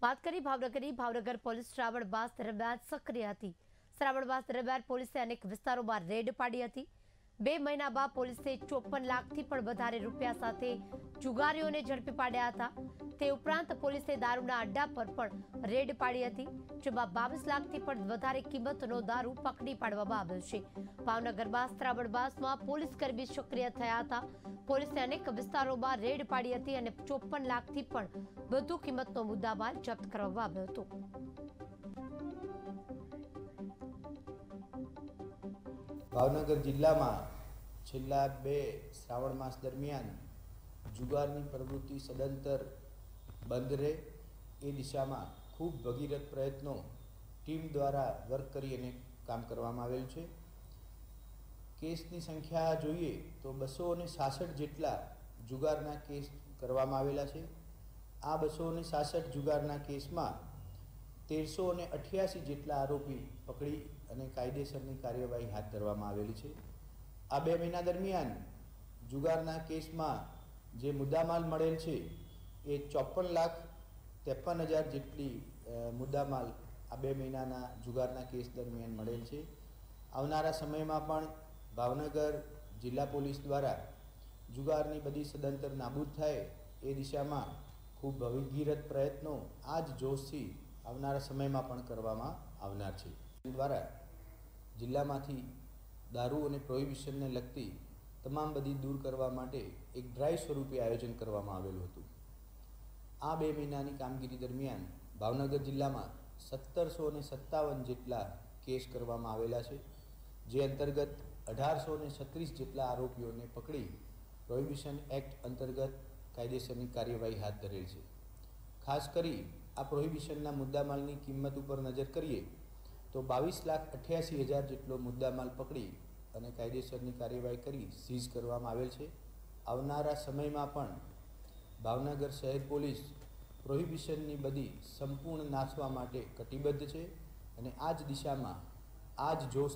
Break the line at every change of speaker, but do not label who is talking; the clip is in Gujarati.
વાત કરી ભાવનગરની ભાવનગર પોલીસ શ્રાવણ માસ દરમિયાન સક્રિય હતી। શ્રાવણ માસ દરમિયાન પોલીસે અનેક વિસ્તારોમાં રેડ પાડી હતી। 2 મહિના બાદ પોલીસે 54 લાખથી પણ વધારે રૂપિયા સાથે જુગારીઓને ઝડપી પાડ્યા હતા। તે ઉપરાંત પોલીસે દારૂના અડ્ડા પર પણ રેડ પાડી હતી, જેમાં 22 લાખથી પણ વધારે કિંમતનો દારૂ પકડી પાડવામાં આવ્યો છે। ભાવનગરમાં શ્રાવણ માસમાં પોલીસ કર્મી સક્રિય થયા હતા। પોલીસે અનેક વિસ્તારોમાં રેડ પાડી હતી અને 54 લાખથી પણ વધુ કિંમતનો મુદ્દામાલ જપ્ત કરવામાં આવ્યો હતો।
ભાવનગર જિલ્લામાં છેલ્લા 2 શ્રાવણ માસ દરમિયાન જુગારની પ્રવૃત્તિ સદંતર બંધ રહે એ દિશામાં ખૂબ ભગીરથ પ્રયત્નો ટીમ દ્વારા વર્ક કરી અને કામ કરવામાં આવેલ છે। કેસની સંખ્યા જોઈએ તો 266 જેટલા જુગારના કેસ કરવામાં આવેલા છે। આ 266 જુગારના કેસમાં 1388 જેટલા આરોપી પકડી અને કાયદેસરની કાર્યવાહી હાથ ધરવામાં આવેલી છે। આ 2 મહિના દરમિયાન જુગારના કેસમાં જે મુદ્દામાલ મળેલ છે એ 54,53,000 જેટલી મુદ્દામાલ આ 2 મહિનાના જુગારના કેસ દરમિયાન મળેલ છે। આવનારા સમયમાં પણ ભાવનગર જિલ્લા પોલીસ દ્વારા જુગારની બધી સદંતર નાબૂદ થાય એ દિશામાં ખૂબ ભગીરથ પ્રયત્નો આ જ જોશથી આવનારા સમયમાં પણ કરવામાં આવનાર છે। દ્વારા જિલ્લામાંથી દારૂ અને પ્રોહિબિશનને લગતી તમામ બધી દૂર કરવા માટે એક ડ્રાઈવ સ્વરૂપે આયોજન કરવામાં આવેલું હતું। આ 2 મહિનાની કામગીરી દરમિયાન ભાવનગર જિલ્લામાં 1757 જેટલા કેસ કરવામાં આવેલા છે, જે અંતર્ગત 1836 જેટલા આરોપીઓને પકડી પ્રોહિબિશન એક્ટ અંતર્ગત કાયદેસરની કાર્યવાહી હાથ ધરેલ છે। ખાસ કરી આ પ્રોહિબિશનના મુદ્દામાલની કિંમત ઉપર નજર કરીએ તો 22,88,000 જેટલો મુદ્દામાલ પકડી અને કાયદેસરની કાર્યવાહી કરી સીઝ કરવામાં આવેલ છે। આવનારા સમયમાં પણ ભાવનગર શહેર પોલીસ પ્રોહિબિશનની બધી સંપૂર્ણ નાશવા માટે કટિબદ્ધ છે અને આ જ દિશામાં આ જ જોશ